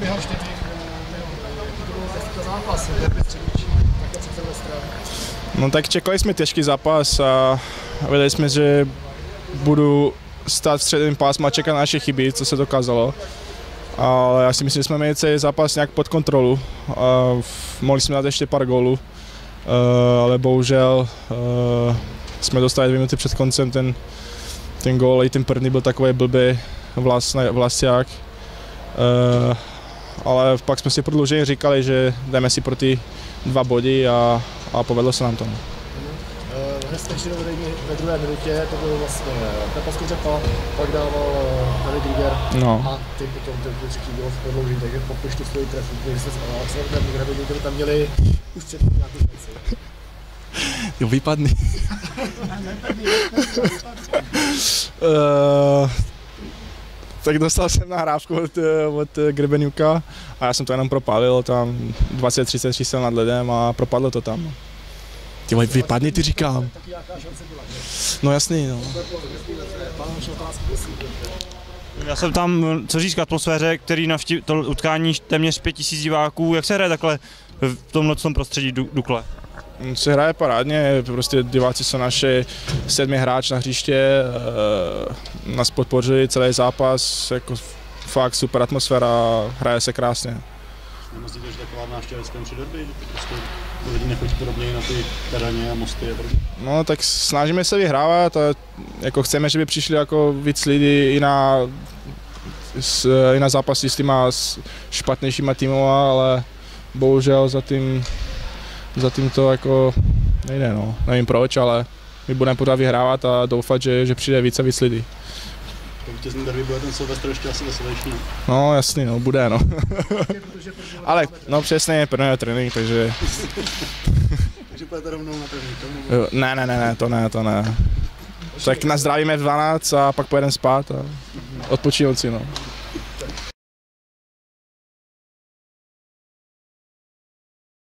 běhal 4, jaký to byl zápas, No tak čekali jsme těžký zápas a věděli jsme, že budu stát v středním pásmu a čekat na naše chyby, co se dokázalo. Ale já si myslím, že jsme měli celý zápas nějak pod kontrolu. Mohli jsme dát ještě pár gólů, ale bohužel jsme dostali 2 minuty před koncem ten gól, i ten první byl takový blbý Vlasiák. Ale pak jsme si prodlouženě říkali, že jdeme si pro ty 2 body a povedlo se nám to. Hezké vedení ve druhé minutě, to byl vlastně Pepa Skořepa, pak dával David Rieger a ty potom ten třetí gól v prodloužení, takže popiš tu svoji trefu, když se Hradení, které tam měli už před nějakou šanci. Jo, vypadni. Tak dostal jsem nahrávku od Grebeňuka a já jsem to jenom propálil, tam 20-30 čísel nad ledem a propadlo to tam. Ty vole, vypadni, ty říkám. No jasný, no. Já jsem tam, co říct k atmosféře, který navštívil to utkání téměř 5000 diváků. Jak se hraje takhle v tomhle prostředí Dukle? Se hraje parádně, prostě diváci jsou naše 7. hráč na hřiště, nás podpořili celý zápas, jako fakt super atmosféra, hraje se krásně. Nemyslíte, že taková návštěva je při derby, že prostě lidi nechodí podobně na ty terény a mosty a podobně? No tak snažíme se vyhrávat a jako chceme, že by přišli jako víc lidí i na zápasy s těma špatnějšíma týmova, ale bohužel za tím to jako nejde, no. Nevím proč, ale my budeme pořád vyhrávat a doufat, že přijde víc a víc lidí. To vítězný derby bude ten Silvestr ještě asi veselější. No jasný, no, bude, no. Ale, no přesně, první trénink, takže... Takže půjdete rovnou na trénink, Ne, to ne. Tak nazdravíme v 12 a pak pojedeme spát a odpočinout si, no.